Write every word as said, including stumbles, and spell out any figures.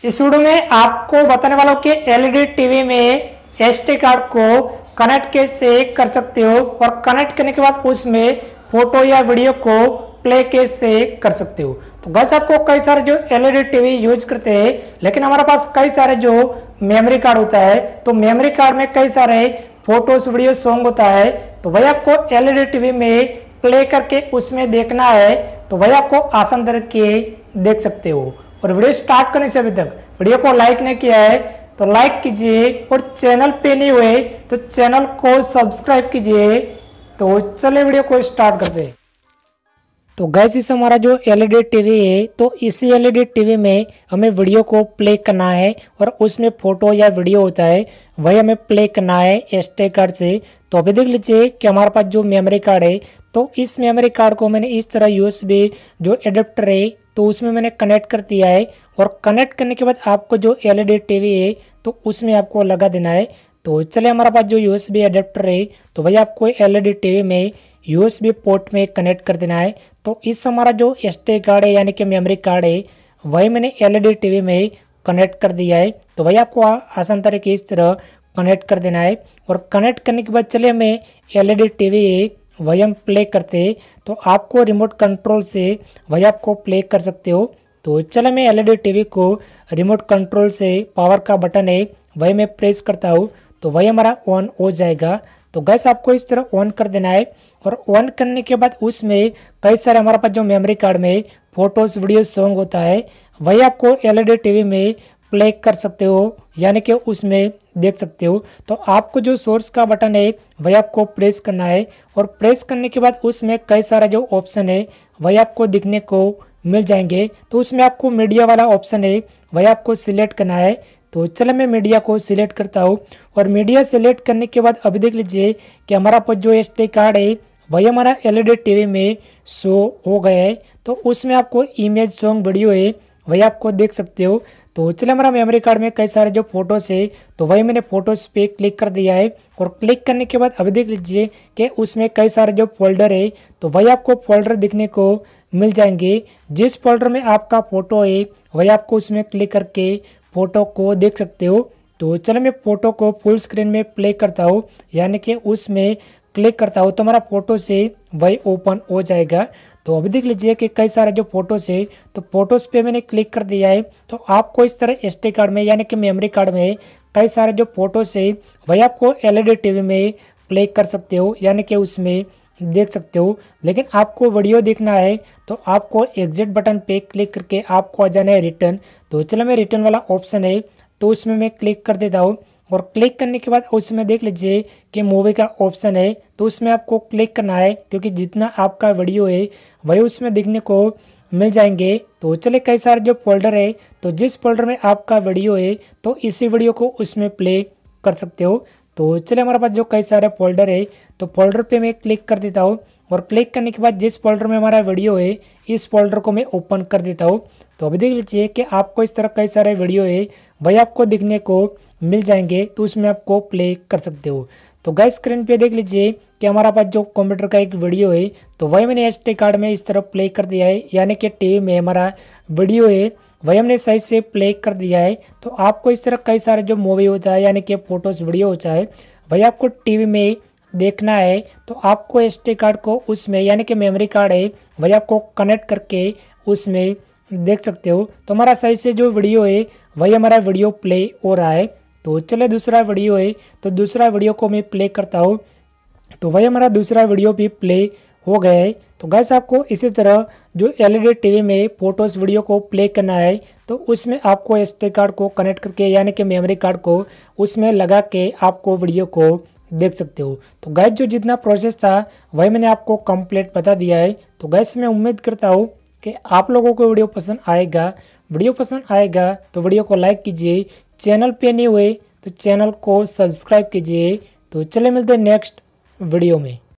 इस वीडियो में आपको बताने वाला हूँ कि एलईडी टीवी में एसडी कार्ड को कनेक्ट कैसे कर सकते हो और कनेक्ट करने के बाद उसमें फोटो या वीडियो को प्ले कैसे कर सकते हो। तो गैस आपको कई सारे जो एलईडी टीवी यूज करते हैं, लेकिन हमारे पास कई सारे जो मेमोरी कार्ड होता है, तो मेमोरी कार्ड में कई सारे फोटोज वीडियो सॉन्ग होता है, तो वही आपको एलईडी टीवी में प्ले करके उसमें देखना है, तो वही आपको आसान तरीके देख सकते हो। और वीडियो स्टार्ट करने से अभी तक वीडियो को लाइक नहीं किया है तो लाइक कीजिए, और चैनल पे नहीं हुए तो चैनल को सब्सक्राइब कीजिए। तो चलिए वीडियो को स्टार्ट करते हैं। तो गैस इस हमारा जो एलईडी टीवी है, तो इसी एलईडी टीवी में हमें वीडियो को प्ले करना है और उसमें फोटो या वीडियो होता है वही हमें प्ले करना है एसडी कार्ड से। तो अभी देख लीजिए कि हमारे पास जो मेमोरी कार्ड है, तो इस मेमोरी कार्ड को मैंने इस तरह यूएसबी जो एडेप्टर है तो उसमें मैंने कनेक्ट कर दिया है। और कनेक्ट करने के बाद आपको जो एलईडी टीवी है तो उसमें आपको लगा देना है। तो चलिए हमारे पास जो यूएसबी एडेप्टर है तो वही आपको एलईडी टीवी में यूएसबी पोर्ट में कनेक्ट कर देना है। तो इस हमारा जो एसडी कार्ड है यानी कि मेमोरी कार्ड है वही मैंने एलईडी टीवी में कनेक्ट कर दिया है। तो वही आपको आसान तरीके इस तरह कनेक्ट कर देना है। और कनेक्ट करने के बाद चलिए हमें एलईडी टीवी है वही हम प्ले करते हैं, तो आपको रिमोट कंट्रोल से वही आपको प्ले कर सकते हो। तो चलो मैं एलईडी टीवी को रिमोट कंट्रोल से पावर का बटन है वही मैं प्रेस करता हूँ तो वही हमारा ऑन हो जाएगा। तो गैस आपको इस तरह ऑन कर देना है। और ऑन करने के बाद उसमें कई सारे हमारे पास जो मेमोरी कार्ड में फोटोज वीडियो सॉन्ग होता है वही आपको एलईडी टीवी में प्ले कर सकते हो यानी कि उसमें देख सकते हो। तो आपको जो सोर्स का बटन है वही आपको प्रेस करना है। और प्रेस करने के बाद उसमें कई सारा जो ऑप्शन है वही आपको दिखने को मिल जाएंगे। तो उसमें आपको मीडिया वाला ऑप्शन है वही आपको सिलेक्ट करना है। तो चलो मैं मीडिया को सिलेक्ट करता हूँ। और मीडिया सिलेक्ट करने के बाद अभी देख लीजिए कि हमारा पास जो एसडी कार्ड है वही हमारा एलईडी टीवी में शो हो गया है। तो उसमें आपको इमेज सॉन्ग वीडियो है वही आपको देख सकते हो। तो चलिए हमारा मेमोरी कार्ड में कई सारे जो फोटोज है तो वही मैंने फोटोज पे क्लिक कर दिया है। और क्लिक करने के बाद अभी देख लीजिए कि उसमें कई सारे जो फोल्डर है तो वही आपको फोल्डर दिखने को मिल जाएंगे। जिस फोल्डर में आपका फोटो है वही आपको उसमें क्लिक करके फोटो को देख सकते हो। तो चलो मैं फोटो को फुल स्क्रीन में प्ले करता हूँ यानी कि उसमें क्लिक करता हूँ तो हमारा फोटो से वही ओपन हो जाएगा। तो अभी देख लीजिए कि कई सारे जो फोटोज है तो फोटोज पे मैंने क्लिक कर दिया है। तो आपको इस तरह एसडी कार्ड में यानी कि मेमोरी कार्ड में कई सारे जो फोटोज है वही आपको एलईडी टीवी में प्ले कर सकते हो यानी कि उसमें देख सकते हो। लेकिन आपको वीडियो देखना है तो आपको एग्जिट बटन पे क्लिक करके आपको आ जाना है रिटर्न। तो चलो मैं रिटर्न वाला ऑप्शन है तो उसमें मैं क्लिक कर देता हूँ। और क्लिक करने के बाद उसमें देख लीजिए कि मूवी का ऑप्शन है तो उसमें आपको क्लिक करना है, क्योंकि जितना आपका वीडियो है वही उसमें दिखने को मिल जाएंगे। तो चलिए कई सारे जो फोल्डर है तो जिस फोल्डर में आपका वीडियो है तो इसी वीडियो को उसमें प्ले कर सकते हो। तो चलिए हमारे पास जो कई सारे फोल्डर है तो फोल्डर पे मैं क्लिक कर देता हूँ। और क्लिक करने के बाद जिस फोल्डर में हमारा वीडियो है इस फोल्डर को मैं ओपन कर देता हूँ। तो अभी देख लीजिए कि आपको इस तरह कई सारे वीडियो है वही आपको दिखने को मिल जाएंगे, तो उसमें आपको प्ले कर सकते हो। तो गैस स्क्रीन पे देख लीजिए कि हमारा पास जो कंप्यूटर का एक वीडियो है तो वही मैंने एसडी कार्ड में इस तरह प्ले कर दिया है यानी कि टीवी में हमारा वीडियो है वही हमने सही से प्ले कर दिया है। तो आपको इस तरह कई सारे जो मूवी होता है यानी कि फोटोज वीडियो होता है वही आपको टीवी में देखना है। तो आपको एसडी कार्ड को उसमें यानी कि मेमोरी कार्ड है वही आपको कनेक्ट करके उसमें देख सकते हो। तो हमारा सही से जो वीडियो है वही हमारा वीडियो प्ले हो रहा है। तो चले दूसरा वीडियो है तो दूसरा वीडियो को मैं प्ले करता हूँ तो वही हमारा दूसरा वीडियो भी प्ले हो गया है। तो गैस आपको इसी तरह जो एलईडी टीवी में फोटोज वीडियो को प्ले करना है तो उसमें आपको एसडी कार्ड को कनेक्ट करके यानी कि मेमोरी कार्ड को उसमें लगा के आपको वीडियो को देख सकते हो। तो गैस जो जितना प्रोसेस था वही मैंने आपको कंप्लीट बता दिया है। तो गैस मैं उम्मीद करता हूँ कि आप लोगों को वीडियो पसंद आएगा। वीडियो पसंद आएगा तो वीडियो को लाइक कीजिए, चैनल पे नहीं हुए तो चैनल को सब्सक्राइब कीजिए। तो चले मिलते हैं नेक्स्ट वीडियो में।